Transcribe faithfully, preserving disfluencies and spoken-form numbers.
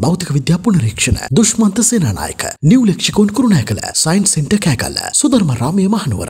භෞතික විද්‍යා පුනරීක්ෂණ Dushmantha Senanayake new lexicon Kurunegala science centre Kegalle Sudharma රාමයේ මහනුවර